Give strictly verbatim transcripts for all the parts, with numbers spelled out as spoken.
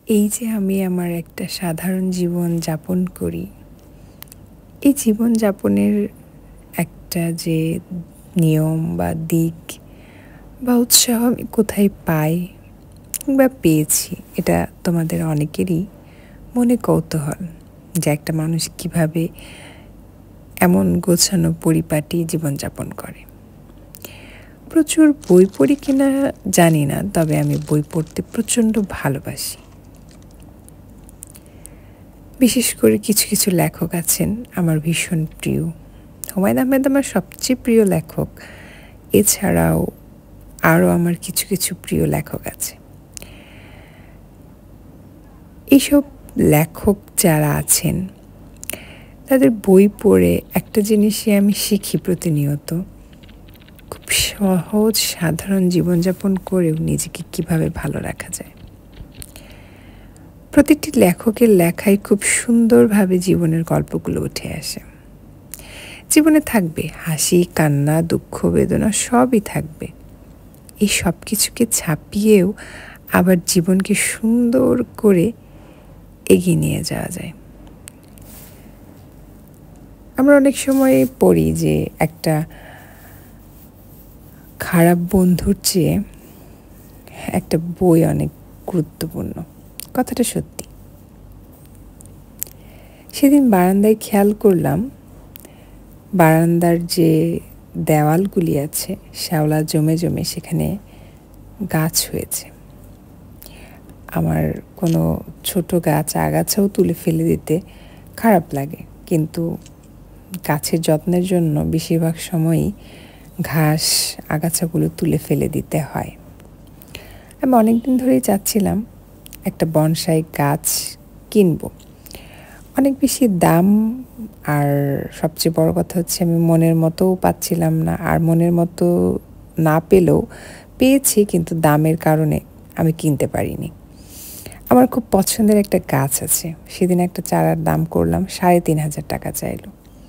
এই যে আমি আমার একটা সাধারণ জীবন যাপন করি, এই জীবন যাপনের একটা যে নিয়ম বা দিক বা উৎসাহ আমি কোথায় পাই বা পেয়েছি, এটা তোমাদের অনেকেরই মনে কৌতূহল যে একটা মানুষ কিভাবে এমন গোছানো পরিপাটি জীবনযাপন করে। প্রচুর বই পড়ি কিনা জানি না, তবে আমি বই পড়তে প্রচণ্ড ভালোবাসি। বিশেষ করে কিছু কিছু লেখক আছেন আমার ভীষণ প্রিয়। হুমায়ূন আহমেদ আমার সবচেয়ে প্রিয় লেখক, এছাড়াও আরও আমার কিছু কিছু প্রিয় লেখক আছে। এইসব লেখক যারা আছেন তাদের বই পড়ে একটা জিনিসই আমি শিখি প্রতিনিয়ত, খুব সহজ সাধারণ জীবনযাপন করেও নিজেকে কিভাবে ভালো রাখা যায়। প্রতিটি লেখকের লেখায় খুব সুন্দরভাবে জীবনের গল্পগুলো উঠে আসে। জীবনে থাকবে হাসি, কান্না, দুঃখ, বেদনা, সবই থাকবে। এই সব কিছুকে ছাপিয়েও আবার জীবনকে সুন্দর করে এগিয়ে নিয়ে যাওয়া যায়। আমরা অনেক সময় পড়ি যে একটা খারাপ বন্ধুর চেয়ে একটা বই অনেক গুরুত্বপূর্ণ। কথাটা সত্যি। সেদিন বারান্দায় খেয়াল করলাম, বারান্দার যে দেওয়ালগুলি আছে শ্যাওলা জমে জমে সেখানে গাছ হয়েছে। আমার কোনো ছোট গাছ আগাছাও তুলে ফেলে দিতে খারাপ লাগে, কিন্তু গাছের যত্নের জন্য বেশিরভাগ সময়ই ঘাস আগাছাগুলো তুলে ফেলে দিতে হয়। আমি অনেক দিন ধরেই চাচ্ছিলাম একটা বনসাই গাছ কিনবো। অনেক বেশি দাম, আর সবচেয়ে বড় কথা হচ্ছে আমি মনের মতোও পাচ্ছিলাম না। আর মনের মতো না পেলেও পেয়েছি, কিন্তু দামের কারণে আমি কিনতে পারিনি। আমার খুব পছন্দের একটা গাছ আছে, সেদিন একটা চারার দাম করলাম সাড়ে তিন হাজার টাকা চাইলো।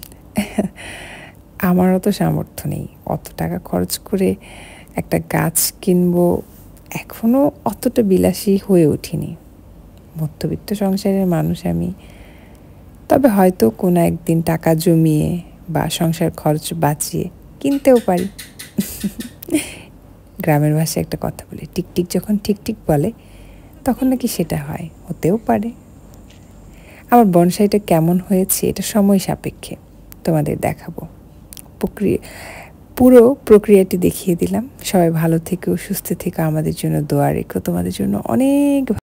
আমারও তো সামর্থ্য নেই অত টাকা খরচ করে একটা গাছ কিনবো, এখনও অতটা বিলাসী হয়ে উঠিনি। মধ্যবিত্ত সংসারের মানুষ আমি, তবে হয়তো কোনো একদিন টাকা জমিয়ে বা সংসার খরচ বাঁচিয়ে কিনতেও পারি। গ্রামের ভাষায় একটা কথা বলে, টিকটিক যখন ঠিকঠিক বলে তখন নাকি সেটা হয়, হতেও পারে। আমার বনসাইটা কেমন হয়েছে এটা সময় সাপেক্ষে তোমাদের দেখাবো। প্রক্রিয়া পুরো প্রক্রিয়াটি দেখিয়ে দিলাম। সবাই ভালো থেকো, সুস্থ থেকো, আমাদের জন্য দোয়া রেখো। তোমাদের জন্য অনেক